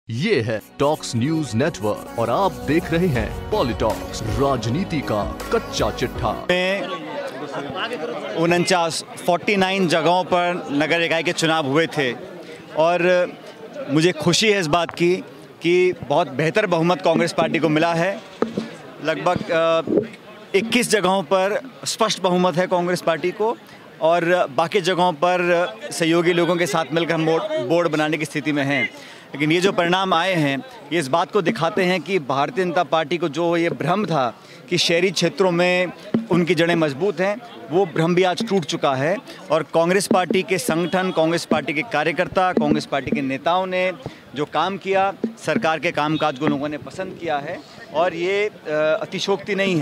ये है talks news network और आप देख रहे हैं पॉलिटॉक्स, राजनीति का कच्चा चिट्ठा। 49 जगहों पर नगर निकाय के चुनाव हुए थे और मुझे खुशी है इस बात की कि बहुत बेहतर बहुमत कांग्रेस पार्टी को मिला है। लगभग 21 जगहों पर स्पष्ट बहुमत है कांग्रेस पार्टी को और बाकी जगहों पर सहयोगी लोगों के साथ मिलकर हम बोर्ड बनाने की स्थिति में हैं। लेकिन ये जो परिणाम आए हैं ये इस बात को दिखाते हैं कि भारतीय जनता पार्टी को जो ये भ्रम था कि शहरी क्षेत्रों में उनकी जड़ें मजबूत हैं, वो भ्रम भी आज टूट चुका है। और कांग्रेस पार्टी के संगठन, कांग्रेस पार्टी के कार्यकर्ता, कांग्रेस पार्टी के नेताओं ने जो काम किया, सरकार के कामकाज को लोगों ने पसंद किया है। और ये अतिशयोक्ति नहीं है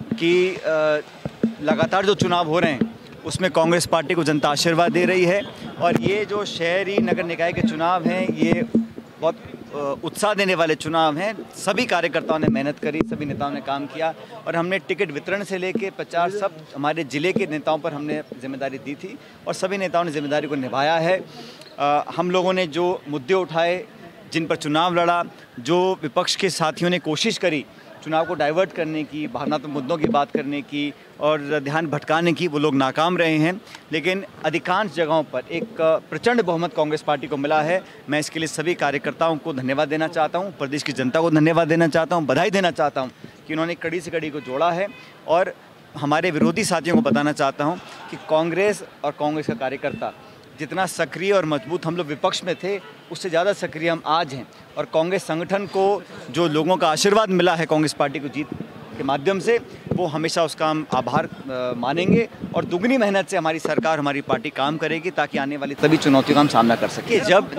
कि लगातार जो चुनाव हो रहे हैं उसमें कांग्रेस पार्टी को जनता आशीर्वाद दे रही है। और ये जो शहरी नगर निकाय के चुनाव हैं ये बहुत उत्साह देने वाले चुनाव हैं। सभी कार्यकर्ताओं ने मेहनत करी, सभी नेताओं ने काम किया और हमने टिकट वितरण से लेके प्रचार सब हमारे ज़िले के नेताओं पर हमने जिम्मेदारी दी थी और सभी नेताओं ने जिम्मेदारी को निभाया है। हम लोगों ने जो मुद्दे उठाए, जिन पर चुनाव लड़ा, जो विपक्ष के साथियों ने कोशिश करी चुनाव को डाइवर्ट करने की, भावनात्मक मुद्दों की बात करने की और ध्यान भटकाने की, वो लोग नाकाम रहे हैं। लेकिन अधिकांश जगहों पर एक प्रचंड बहुमत कांग्रेस पार्टी को मिला है। मैं इसके लिए सभी कार्यकर्ताओं को धन्यवाद देना चाहता हूं, प्रदेश की जनता को धन्यवाद देना चाहता हूं, बधाई देना चाहता हूं कि उन्होंने कड़ी से कड़ी को जोड़ा है। और हमारे विरोधी साथियों को बताना चाहता हूँ कि कांग्रेस और कांग्रेस का कार्यकर्ता जितना सक्रिय और मजबूत हम लोग विपक्ष में थे, उससे ज़्यादा सक्रिय हम आज हैं। और कांग्रेस संगठन को जो लोगों का आशीर्वाद मिला है कांग्रेस पार्टी को जीत के माध्यम से, वो हमेशा उसका हम आभार मानेंगे और दुगनी मेहनत से हमारी सरकार, हमारी पार्टी काम करेगी ताकि आने वाली सभी चुनौतियों का हम सामना कर सकें।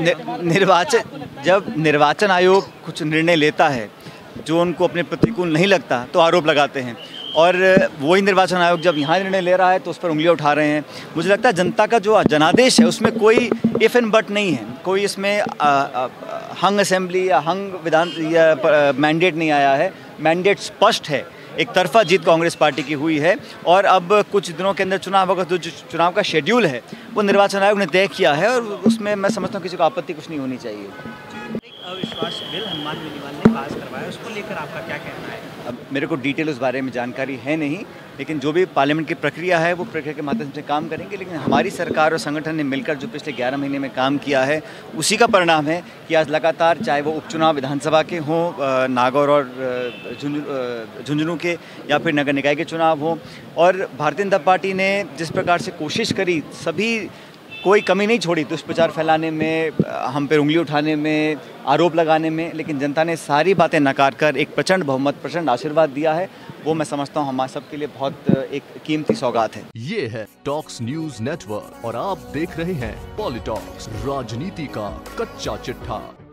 जब निर्वाचन आयोग कुछ निर्णय लेता है जो उनको अपने प्रतिकूल नहीं लगता तो आरोप लगाते हैं और वही निर्वाचन आयोग जब यहाँ निर्णय ले रहा है तो उस पर उंगलियां उठा रहे हैं। मुझे लगता है जनता का जो जनादेश है उसमें कोई इफ एंड बट नहीं है, कोई इसमें हंग असेंबली या हंग विधान या मैंडेट नहीं आया है। मैंडेट स्पष्ट है, एक तरफा जीत कांग्रेस पार्टी की हुई है और अब कुछ दिनों के अंदर चुनाव होगा। तो जो चुनाव का शेड्यूल है वो निर्वाचन आयोग ने तय किया है और उसमें मैं समझता हूँ किसी को आपत्ति कुछ नहीं होनी चाहिए। अविश्वास बिल हनुमान बेनीवाल ने पास करवाया, उसको लेकर आपका क्या कहना है? अब मेरे को डिटेल उस बारे में जानकारी है नहीं, लेकिन जो भी पार्लियामेंट की प्रक्रिया है वो प्रक्रिया के माध्यम से काम करेंगे। लेकिन हमारी सरकार और संगठन ने मिलकर जो पिछले 11 महीने में काम किया है उसी का परिणाम है कि आज लगातार, चाहे वो उपचुनाव विधानसभा के हों, नागौर और झुंझुनू के, या फिर नगर निकाय के चुनाव हों, और भारतीय जनता पार्टी ने जिस प्रकार से कोशिश करी, सभी कोई कमी नहीं छोड़ी दुष्प्रचार फैलाने में, हम पे उंगली उठाने में, आरोप लगाने में। लेकिन जनता ने सारी बातें नकार कर एक प्रचंड बहुमत, प्रचंड आशीर्वाद दिया है। वो मैं समझता हूँ हमारे सबके लिए बहुत एक कीमती सौगात है। ये है टॉक्स न्यूज नेटवर्क और आप देख रहे हैं पॉलिटॉक्स, राजनीति का कच्चा चिट्ठा।